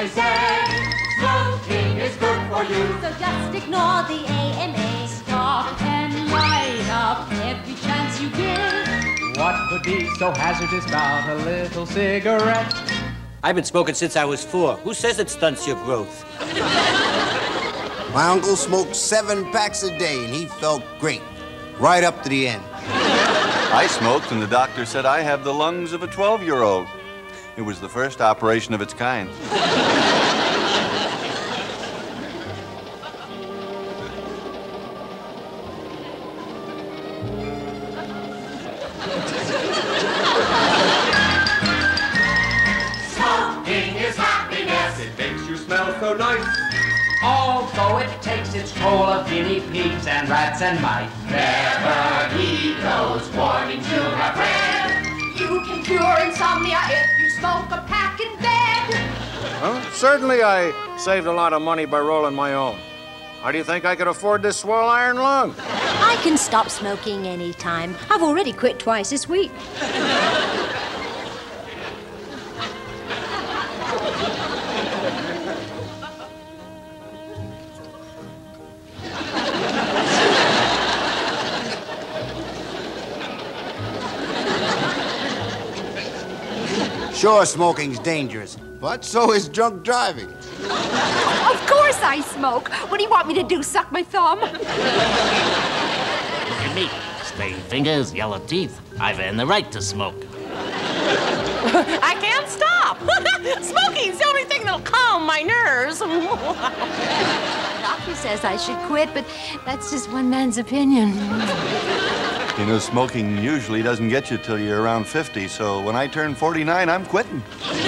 they say. Smoking is good for you. So just ignore the AMA. Stop and light up every chance you get. What could be so hazardous about a little cigarette? I've been smoking since I was 4. Who says it stunts your growth? My uncle smoked 7 packs a day, and he felt great, right up to the end. I smoked, and the doctor said I have the lungs of a 12-year-old. It was the first operation of its kind. Smoking is happiness. It makes you smell so nice. Although it takes its toll of guinea pigs and rats and mice. Never heed those warnings you have read. You can cure insomnia if you smoke a pack in bed. Certainly I saved a lot of money by rolling my own. How do you think I could afford this swirl iron lung? I can stop smoking anytime. I've already quit twice this week. Sure, smoking's dangerous, but so is drunk driving. Of course I smoke. What do you want me to do, suck my thumb? Look at me. Stained fingers, yellow teeth. I've earned the right to smoke. I can't stop. Smoking's the only thing that'll calm my nerves. The doctor says I should quit, but that's just one man's opinion. You know, smoking usually doesn't get you till you're around 50, so when I turn 49, I'm quitting.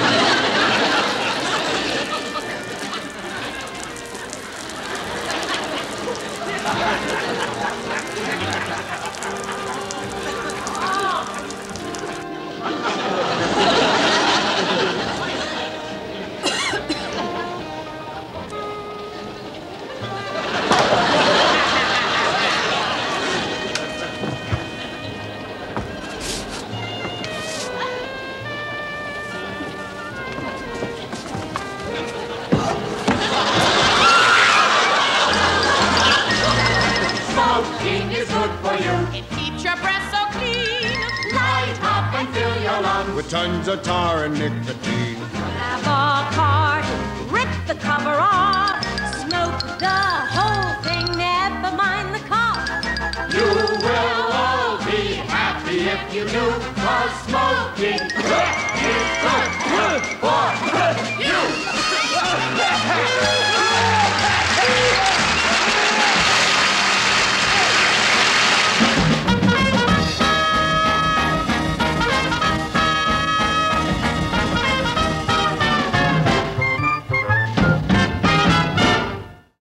With tons of tar and nicotine. Grab a card, rip the cover off, smoke the whole thing, never mind the cost. You will all be happy if you do, 'cause smoking is good for